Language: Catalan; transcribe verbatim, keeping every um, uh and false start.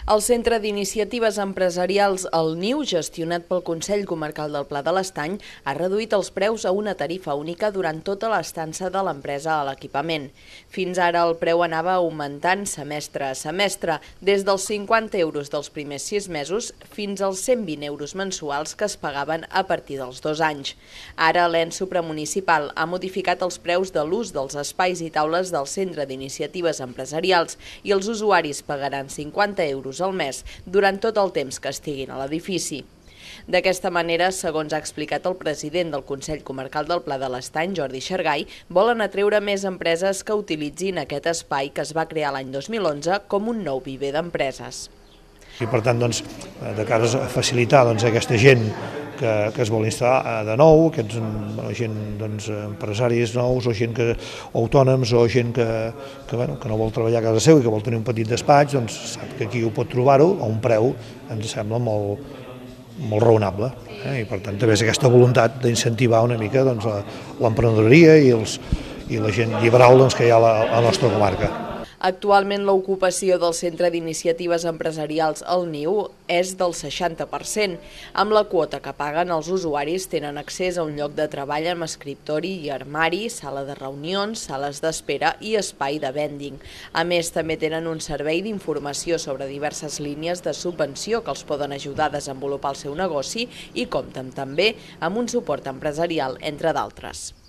El Centre d'Iniciatives Empresarials El Niu, gestionat pel Consell Comarcal del Pla de l'Estany, ha reduït els preus a una tarifa única durant tota l'estança de l'empresa a l'equipament. Fins ara el preu anava augmentant semestre a semestre, des dels cinquanta euros dels primers sis mesos fins als cent vint euros mensuals que es pagaven a partir dels dos anys. Ara l'ens supramunicipal ha modificat els preus de l'ús dels espais i taules del Centre d'Iniciatives Empresarials i els usuaris pagaran cinquanta euros al mes durant tot el temps que estiguin a l'edifici. D'aquesta manera, segons ha explicat el president del Consell Comarcal del Pla de l'Estany, Jordi Xargay, volen atreure més empreses que utilitzin aquest espai que es va crear l'any dos mil onze com un nou viver d'empreses. I per tant, doncs, de cara a facilitar doncs, aquesta gent que, que es vol instal·lar de nou, aquests gent, doncs, empresaris nous o gent que, o autònoms o gent que, que, bueno, que no vol treballar a casa seu i que vol tenir un petit despatx, doncs sap que aquí ho pot trobar-ho a un preu, ens sembla molt, molt raonable. Eh? I per tant també és aquesta voluntat d'incentivar una mica doncs, l'emprenedoria i, els, i la gent liberal doncs, que hi ha a la, a la nostra comarca. Actualment l'ocupació del Centre d'Iniciatives Empresarials El Niu és del seixanta per cent. Amb la quota que paguen, els usuaris tenen accés a un lloc de treball amb escriptori i armari, sala de reunions, sales d'espera i espai de vending. A més, també tenen un servei d'informació sobre diverses línies de subvenció que els poden ajudar a desenvolupar el seu negoci i compten també amb un suport empresarial, entre d'altres.